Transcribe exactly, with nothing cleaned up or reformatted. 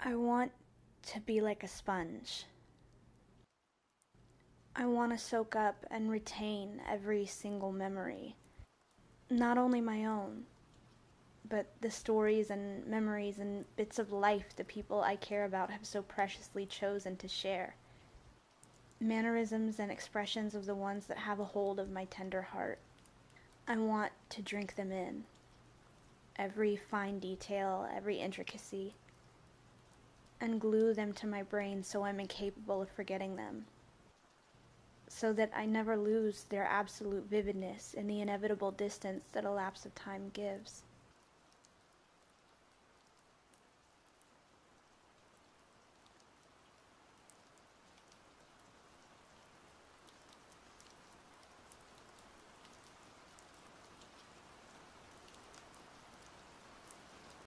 I want to be like a sponge. I want to soak up and retain every single memory. Not only my own, but the stories and memories and bits of life the people I care about have so preciously chosen to share. Mannerisms and expressions of the ones that have a hold of my tender heart. I want to drink them in. Every fine detail, every intricacy, and glue them to my brain so I'm incapable of forgetting them, so that I never lose their absolute vividness in the inevitable distance that a lapse of time gives.